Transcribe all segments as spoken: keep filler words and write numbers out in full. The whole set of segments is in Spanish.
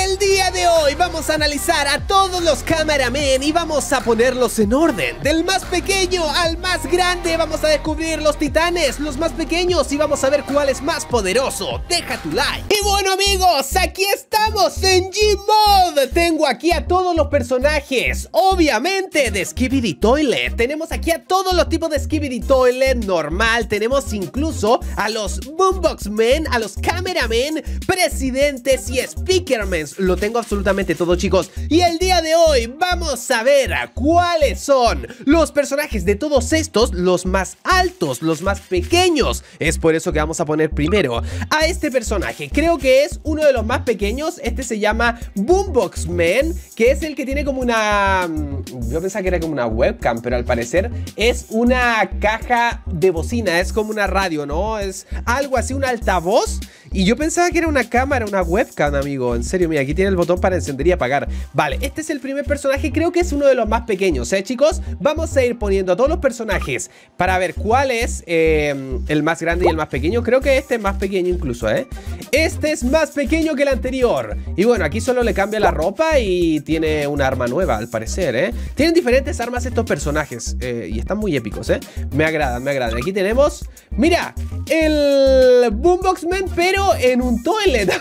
El día de hoy vamos a analizar a todos los cameramen y vamos a ponerlos en orden, del más pequeño al más grande. Vamos a descubrir los titanes, los más pequeños, y vamos a ver cuál es más poderoso. Deja tu like. Y bueno, amigos, aquí estamos en Gmod. Tengo aquí a todos los personajes, obviamente de Skibidi Toilet. Tenemos aquí a todos los tipos de Skibidi Toilet normal. Tenemos incluso a los Boombox Men, a los cameramen, presidentes y speakermen. Lo tengo absolutamente todo, chicos. Y el día de hoy vamos a ver cuáles son los personajes de todos estos, los más altos, los más pequeños. Es por eso que vamos a poner primero a este personaje. Creo que es uno de los más pequeños. Este se llama Boombox Man, que es el que tiene como una... Yo pensaba que era como una webcam, pero al parecer es una caja de bocina. Es como una radio, ¿no? Es algo así, un altavoz. Y yo pensaba que era una cámara, una webcam, amigo. En serio, mira, aquí tiene el botón para encender y apagar. Vale, este es el primer personaje. Creo que es uno de los más pequeños, ¿eh, chicos? Vamos a ir poniendo a todos los personajes para ver cuál es eh, el más grande y el más pequeño. Creo que este es más pequeño incluso, ¿eh? Este es más pequeño que el anterior. Y bueno, aquí solo le cambia la ropa y tiene una arma nueva, al parecer, ¿eh? Tienen diferentes armas estos personajes eh, y están muy épicos, ¿eh? Me agradan, me agradan. Aquí tenemos, mira, el Boombox Man, pero en un toilet.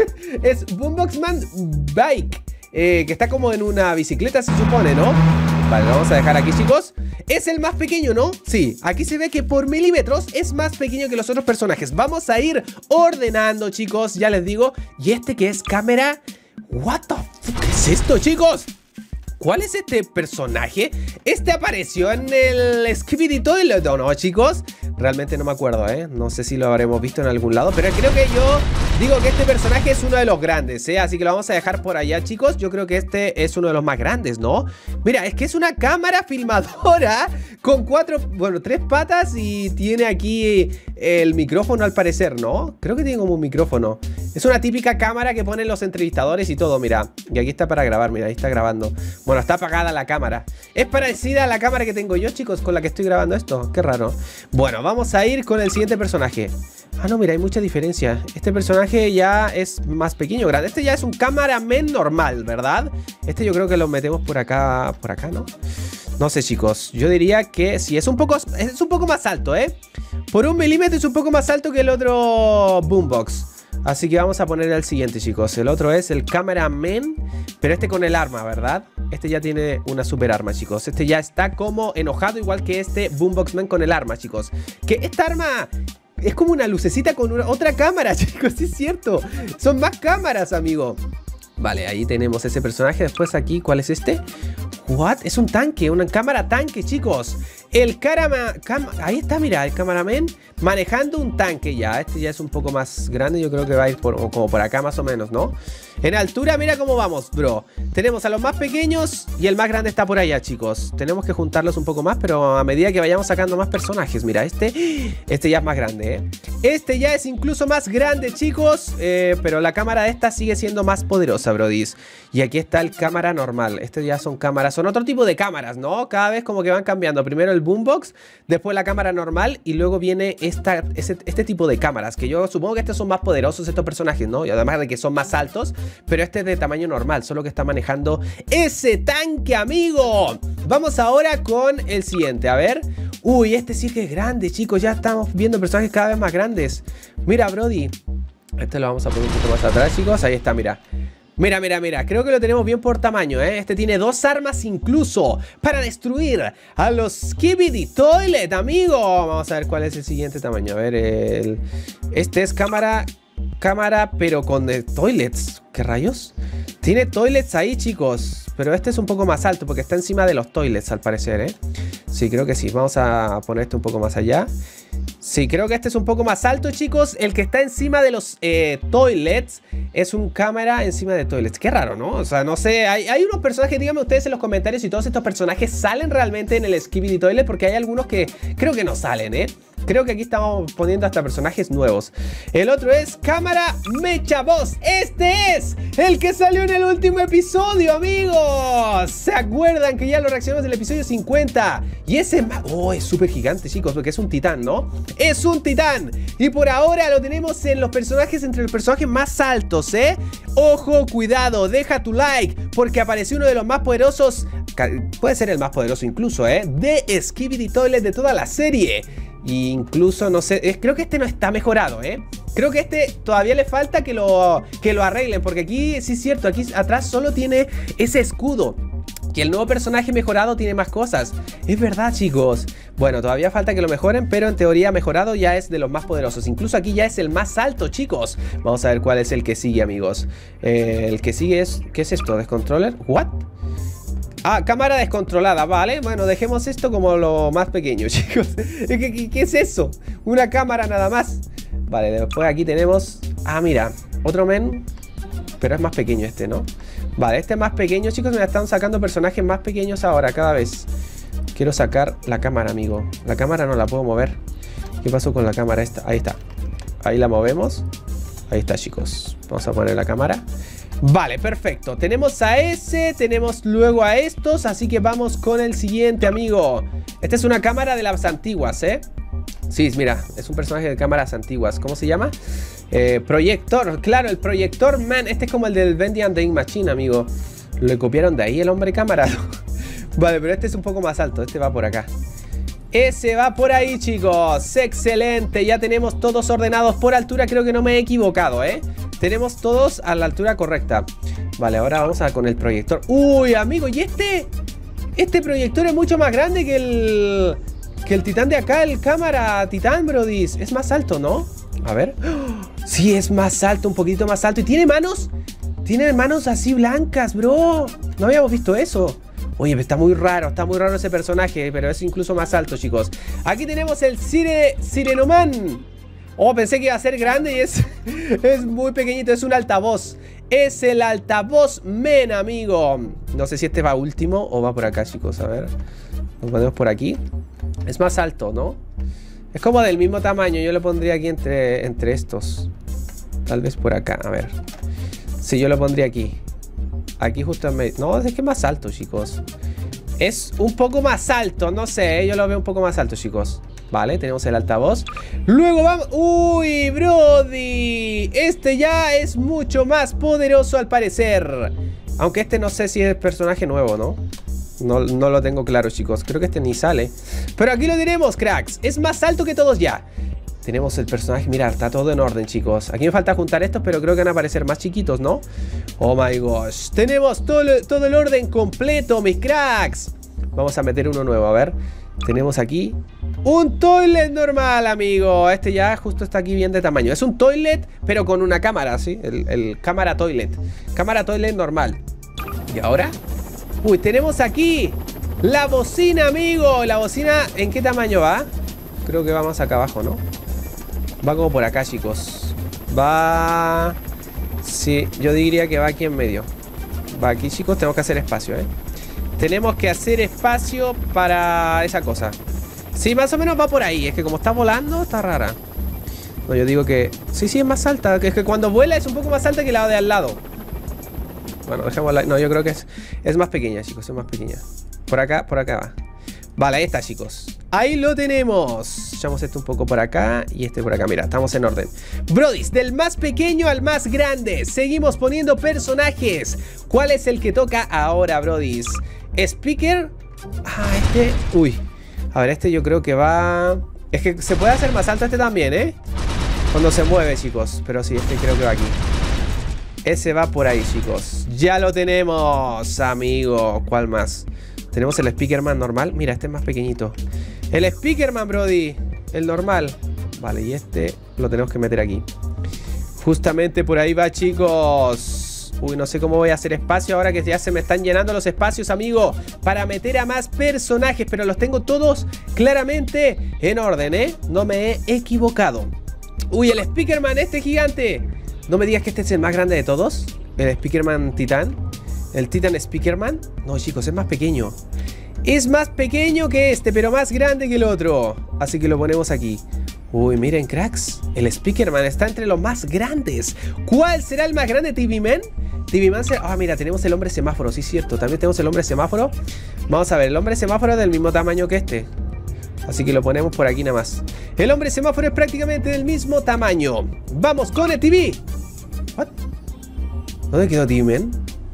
Es Boombox Man Bike, eh, que está como en una bicicleta, se supone, ¿no? Vale, lo vamos a dejar aquí, chicos. Es el más pequeño, ¿no? Sí, aquí se ve que por milímetros es más pequeño que los otros personajes. Vamos a ir ordenando, chicos, ya les digo. Y este que es cámara... What the fuck, ¿qué es esto, chicos? ¿Cuál es este personaje? Este apareció en el Skibidi Toilet, ¿o no, chicos? Realmente no me acuerdo, ¿eh? No sé si lo habremos visto en algún lado, pero creo que yo digo que este personaje es uno de los grandes, ¿eh? Así que lo vamos a dejar por allá, chicos. Yo creo que este es uno de los más grandes, ¿no? Mira, es que es una cámara filmadora con cuatro, bueno, tres patas y tiene aquí el micrófono al parecer, ¿no? Creo que tiene como un micrófono. Es una típica cámara que ponen los entrevistadores y todo, mira. Y aquí está para grabar, mira, ahí está grabando. Bueno, está apagada la cámara. Es parecida a la cámara que tengo yo, chicos, con la que estoy grabando esto. Qué raro. Bueno, vamos a ir con el siguiente personaje. Ah, no, mira, hay mucha diferencia. Este personaje ya es más pequeño, grande. Este ya es un cameraman normal, ¿verdad? Este yo creo que lo metemos por acá, por acá, ¿no? No sé, chicos. Yo diría que sí, es un poco, es un poco más alto, ¿eh? Por un milímetro es un poco más alto que el otro Boombox. Así que vamos a poner al siguiente, chicos. El otro es el cameraman, pero este con el arma, ¿verdad? Este ya tiene una super arma, chicos. Este ya está como enojado, igual que este Boombox Man con el arma, chicos. Que esta arma es como una lucecita con una, otra cámara, chicos. Sí, es cierto. Son más cámaras, amigo. Vale, ahí tenemos ese personaje. Después aquí, ¿cuál es este? ¿What? Es un tanque, una cámara tanque, chicos. El carama... Cam, ahí está, mira, el cameraman manejando un tanque ya. Este ya es un poco más grande. Yo creo que va a ir por, como por acá más o menos, ¿no? En altura, mira cómo vamos, bro. Tenemos a los más pequeños y el más grande está por allá, chicos. Tenemos que juntarlos un poco más, pero a medida que vayamos sacando más personajes. Mira, este... Este ya es más grande, ¿eh? Este ya es incluso más grande, chicos. Eh, pero la cámara de esta sigue siendo más poderosa, brodis. Y aquí está el cámara normal. Este ya son cámaras. Son otro tipo de cámaras, ¿no? Cada vez como que van cambiando. Primero el Boombox, después la cámara normal y luego viene esta, este, este tipo de cámaras, que yo supongo que estos son más poderosos, estos personajes, ¿no? Y además de que son más altos, pero este es de tamaño normal, solo que está manejando ese tanque, amigo. Vamos ahora con el siguiente, a ver. Uy, este sí que es grande, chicos. Ya estamos viendo personajes cada vez más grandes. Mira, brody. Este lo vamos a poner un poquito más atrás, chicos. Ahí está, mira. Mira, mira, mira, creo que lo tenemos bien por tamaño, ¿eh? Este tiene dos armas incluso para destruir a los Skibidi Toilet, amigo. Vamos a ver cuál es el siguiente tamaño. A ver, el... este es cámara... Cámara, pero con eh, toilets. ¿Qué rayos? Tiene toilets ahí, chicos. Pero este es un poco más alto porque está encima de los toilets, al parecer, ¿eh? Sí, creo que sí. Vamos a poner este un poco más allá. Sí, creo que este es un poco más alto, chicos. El que está encima de los eh, toilets es un cámara encima de toilets. Qué raro, ¿no? O sea, no sé. Hay, hay unos personajes, díganme ustedes en los comentarios si todos estos personajes salen realmente en el Skibidi Toilet, porque hay algunos que creo que no salen, ¿eh? Creo que aquí estamos poniendo hasta personajes nuevos. El otro es cámara Mecha Boss. Este es el que salió en el último episodio, amigos. ¿Se acuerdan que ya lo reaccionamos en el episodio cincuenta? Y ese... Oh, es súper gigante, chicos, porque es un titán, ¿no? es un titán. Y por ahora lo tenemos en los personajes, entre los personajes más altos, ¿eh? Ojo, cuidado, deja tu like, porque apareció uno de los más poderosos, puede ser el más poderoso incluso, ¿eh? De Skibidi Toilet de toda la serie. Y incluso, no sé, es, creo que este no está mejorado, ¿eh? Creo que este todavía le falta que lo, que lo arreglen, porque aquí, sí es cierto, aquí atrás solo tiene ese escudo. Que el nuevo personaje mejorado tiene más cosas. Es verdad, chicos. Bueno, todavía falta que lo mejoren, pero en teoría mejorado ya es de los más poderosos. Incluso aquí ya es el más alto, chicos. Vamos a ver cuál es el que sigue, amigos. eh, El que sigue es... ¿Qué es esto? ¿Descontroller? ¿What? Ah, cámara descontrolada, vale. Bueno, dejemos esto como lo más pequeño, chicos. ¿Qué, qué, qué es eso? Una cámara nada más. Vale, después aquí tenemos... Ah, mira, otro men. Pero es más pequeño este, ¿no? Vale, este es más pequeño, chicos. Me están sacando personajes más pequeños ahora, cada vez. Quiero sacar la cámara, amigo. La cámara no la puedo mover. ¿Qué pasó con la cámara esta? Ahí está. Ahí la movemos. Ahí está, chicos. Vamos a poner la cámara. Vale, perfecto. Tenemos a ese, tenemos luego a estos. Así que vamos con el siguiente, amigo. Esta es una cámara de las antiguas, ¿eh? Sí, mira, es un personaje de cámaras antiguas. ¿Cómo se llama? Eh, proyector, claro, el proyector man. Este es como el del Bendy and the Ink Machine, amigo. ¿Le copiaron de ahí el hombre cámara? Vale, pero este es un poco más alto. Este va por acá. Ese va por ahí, chicos. Excelente, ya tenemos todos ordenados por altura. Creo que no me he equivocado, ¿eh? Tenemos todos a la altura correcta. Vale, ahora vamos a con el proyector. Uy, amigo, ¿y este? Este proyector es mucho más grande que el... Que el titán de acá, el cámara titán, brodis. Es más alto, ¿no? A ver. Sí, es más alto, un poquito más alto. ¿Y tiene manos? Tiene manos así blancas, bro. No habíamos visto eso. Oye, está muy raro, está muy raro ese personaje. Pero es incluso más alto, chicos. Aquí tenemos el Sire, Sirenoman. Oh, pensé que iba a ser grande y es, es muy pequeñito. Es un altavoz. Es el altavoz men, amigo. No sé si este va último o va por acá, chicos. A ver. Lo ponemos por aquí. Es más alto, ¿no? Es como del mismo tamaño. Yo lo pondría aquí entre, entre estos. Tal vez por acá, a ver. Sí, yo lo pondría aquí. Aquí justo en medio. No, es que es más alto, chicos. Es un poco más alto, no sé. Yo lo veo un poco más alto, chicos. Vale, tenemos el altavoz. Luego vamos... ¡Uy, brody! Este ya es mucho más poderoso al parecer. Aunque este no sé si es personaje nuevo, ¿no? No, no lo tengo claro, chicos. Creo que este ni sale. Pero aquí lo tenemos, cracks. Es más alto que todos ya. Tenemos el personaje. Mirad, está todo en orden, chicos. Aquí me falta juntar estos, pero creo que van a aparecer más chiquitos, ¿no? Oh my gosh. Tenemos todo, todo el orden completo, mis cracks. Vamos a meter uno nuevo, a ver. Tenemos aquí un toilet normal, amigo. Este ya justo está aquí bien de tamaño. Es un toilet, pero con una cámara, ¿sí? El, el cámara toilet. Cámara toilet normal. ¿Y ahora? Uy, tenemos aquí la bocina, amigo. La bocina, ¿en qué tamaño va? Creo que va más acá abajo, ¿no? Va como por acá, chicos. Va... Sí, yo diría que va aquí en medio. Va aquí, chicos, tenemos que hacer espacio, ¿eh? Tenemos que hacer espacio para esa cosa. Sí, más o menos va por ahí. Es que como está volando, está rara. No, yo digo que... Sí, sí, es más alta. Que es que cuando vuela es un poco más alta que la de al lado. Bueno, dejémosla. No, yo creo que es, es más pequeña, chicos. Es más pequeña. Por acá, por acá va. Vale, ahí está, chicos. Ahí lo tenemos. Echamos esto un poco por acá y este por acá. Mira, estamos en orden. Brodis, del más pequeño al más grande. Seguimos poniendo personajes. ¿Cuál es el que toca ahora, brodis? Speaker. Ah, este. Uy. A ver, este yo creo que va... Es que se puede hacer más alto este también, ¿eh? Cuando se mueve, chicos. Pero sí, este creo que va aquí. Ese va por ahí, chicos. Ya lo tenemos, amigo. ¿Cuál más? Tenemos el Speakerman normal. Mira, este es más pequeñito. El Speakerman, brody. El normal. Vale, y este lo tenemos que meter aquí. Justamente por ahí va, chicos. Uy, no sé cómo voy a hacer espacio ahora que ya se me están llenando los espacios, amigo, para meter a más personajes. Pero los tengo todos claramente en orden, ¿eh? No me he equivocado. Uy, el Speakerman, este gigante. No me digas que este es el más grande de todos. El Speakerman Titán. El Titan Speakerman. No, chicos, es más pequeño. Es más pequeño que este, pero más grande que el otro. Así que lo ponemos aquí. Uy, miren, cracks. El Speakerman está entre los más grandes. ¿Cuál será el más grande, T V Man? T V Man será... Ah, mira, tenemos el hombre semáforo, sí, cierto. También tenemos el hombre semáforo. Vamos a ver, el hombre semáforo es del mismo tamaño que este. Así que lo ponemos por aquí nada más. El hombre semáforo es prácticamente del mismo tamaño. Vamos con el T V. ¿What? ¿Dónde quedó T V Man?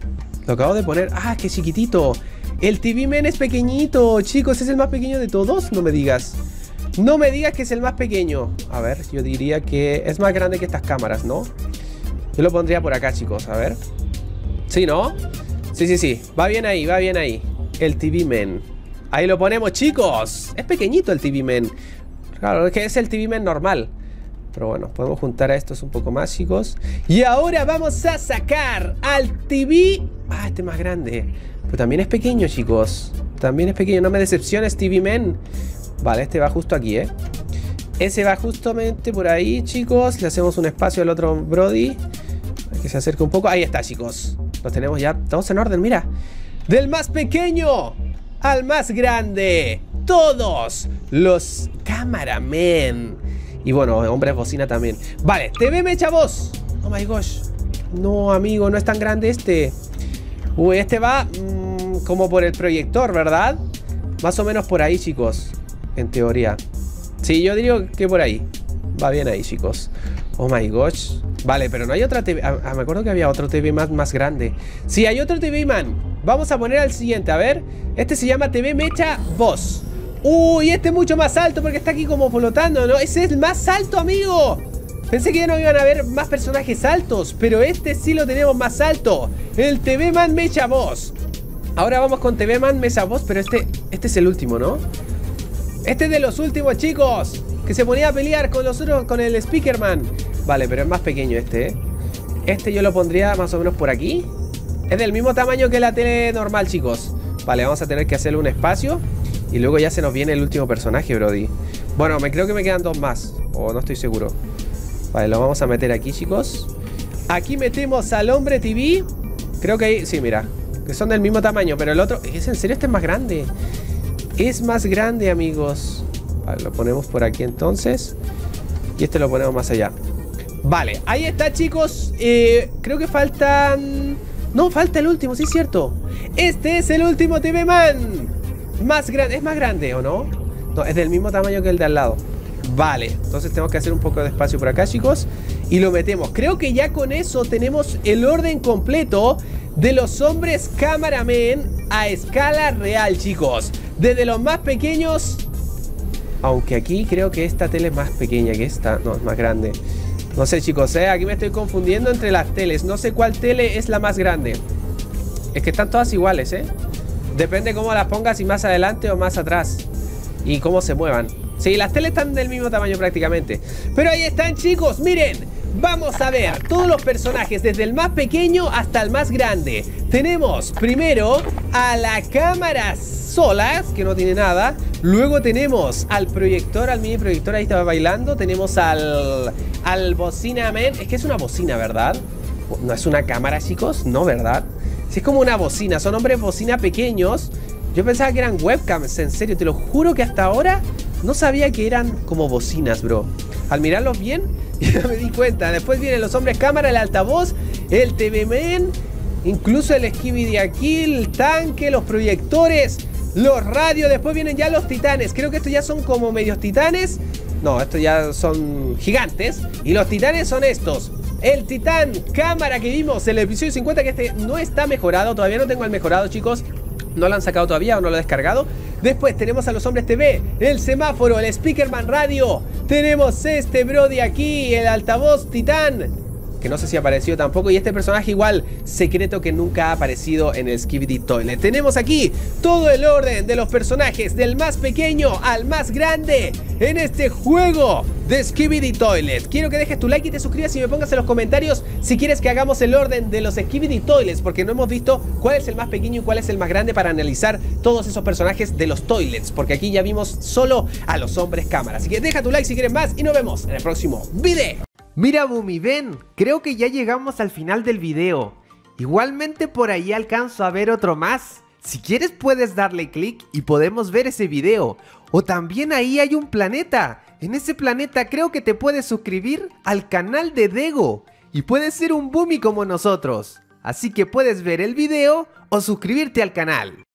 Lo acabo de poner. Ah, qué chiquitito. El T V Man es pequeñito. Chicos, ¿es el más pequeño de todos? No me digas. No me digas que es el más pequeño. A ver, yo diría que es más grande que estas cámaras, ¿no? Yo lo pondría por acá, chicos. A ver. ¿Sí, no? Sí, sí, sí. Va bien ahí, va bien ahí. El T V Man. Ahí lo ponemos, chicos. Es pequeñito el T V Man. Claro, es que es el T V Man normal. Pero bueno, podemos juntar a estos un poco más, chicos. Y ahora vamos a sacar al T V. Ah, este es más grande. Pero también es pequeño, chicos. También es pequeño, no me decepciones, T V Man. Vale, este va justo aquí, ¿eh? Ese va justamente por ahí, chicos. Le hacemos un espacio al otro Brody. Que se acerque un poco. Ahí está, chicos. Los tenemos ya, todos en orden, mira. Del más pequeño al más grande, todos los cameramen. Y bueno, hombres bocina también. Vale, T V Mecha Voz. Oh my gosh. No, amigo, no es tan grande este. Uy, este va mmm, como por el proyector, ¿verdad? Más o menos por ahí, chicos. En teoría. Sí, yo diría que por ahí. Va bien ahí, chicos. Oh my gosh. Vale, pero no hay otra T V. Ah, ah, me acuerdo que había otro T V más, más grande. Sí, hay otro T V Man. Vamos a poner al siguiente, a ver. Este se llama T V Mecha Voz. Uy, este es mucho más alto porque está aquí como flotando, ¿no? Ese es el más alto, amigo. Pensé que ya no iban a haber más personajes altos, pero este sí lo tenemos más alto. El T V Man Mecha Voz. Ahora vamos con T V Man Mecha Voz, pero este, este es el último, ¿no? Este es de los últimos, chicos. Que se ponía a pelear con los otros, con el Speakerman. Vale, pero es más pequeño este, ¿eh? Este yo lo pondría más o menos por aquí. Es del mismo tamaño que la tele normal, chicos. Vale, vamos a tener que hacerle un espacio. Y luego ya se nos viene el último personaje, Brody. Bueno, me creo que me quedan dos más. O no estoy seguro. Vale, lo vamos a meter aquí, chicos. Aquí metemos al hombre T V. Creo que ahí, sí, mira. Que son del mismo tamaño, pero el otro... ¿Es en serio? Este es más grande. Es más grande, amigos. Vale, lo ponemos por aquí entonces. Y este lo ponemos más allá. Vale, ahí está, chicos. eh, Creo que faltan... No, falta el último, sí es cierto. Este es el último T V Man. Más grande, ¿es más grande o no? No, es del mismo tamaño que el de al lado. Vale, entonces tenemos que hacer un poco de espacio por acá, chicos. Y lo metemos. Creo que ya con eso tenemos el orden completo de los hombres cameramen a escala real, chicos. Desde los más pequeños. Aunque aquí creo que esta tele es más pequeña que esta. No, es más grande. No sé, chicos, ¿eh? Aquí me estoy confundiendo entre las teles. No sé cuál tele es la más grande. Es que están todas iguales, ¿eh? Depende cómo las pongas, y más adelante o más atrás. Y cómo se muevan. Sí, las teles están del mismo tamaño prácticamente. Pero ahí están, chicos, miren. Vamos a ver todos los personajes, desde el más pequeño hasta el más grande. Tenemos primero a la cámara solas, que no tiene nada. Luego tenemos al proyector, al mini proyector, ahí estaba bailando. Tenemos al, al bocina man. Es que es una bocina, ¿verdad? No es una cámara, chicos, no, ¿verdad? Si es como una bocina, son hombres bocina pequeños. Yo pensaba que eran webcams, en serio, te lo juro que hasta ahora no sabía que eran como bocinas, bro. Al mirarlos bien, ya me di cuenta. Después vienen los hombres cámara, el altavoz, el T V Man, incluso el Skibidi aquí, el tanque, los proyectores, los radios. Después vienen ya los titanes. Creo que estos ya son como medios titanes. No, estos ya son gigantes. Y los titanes son estos. El titán cámara que vimos en el episodio cincuenta, que este no está mejorado. Todavía no tengo el mejorado, chicos. No lo han sacado todavía o no lo he descargado. Después tenemos a los hombres T V, el semáforo, el Speakerman radio. Tenemos este Brody aquí, el altavoz titán, que no sé si apareció tampoco. Y este personaje igual, secreto, que nunca ha aparecido en el Skibidi Toilet. Tenemos aquí todo el orden de los personajes, del más pequeño al más grande, en este juego de Skibidi Toilet. Quiero que dejes tu like y te suscribas y me pongas en los comentarios si quieres que hagamos el orden de los Skibidi Toilets, porque no hemos visto cuál es el más pequeño y cuál es el más grande para analizar todos esos personajes de los toilets, porque aquí ya vimos solo a los hombres cámara. Así que deja tu like si quieres más y nos vemos en el próximo video. Mira, Bumi, ven, creo que ya llegamos al final del video. Igualmente por ahí alcanzo a ver otro más. Si quieres puedes darle clic y podemos ver ese video. O también ahí hay un planeta. En ese planeta creo que te puedes suscribir al canal de Dego y puedes ser un Bumi como nosotros. Así que puedes ver el video o suscribirte al canal.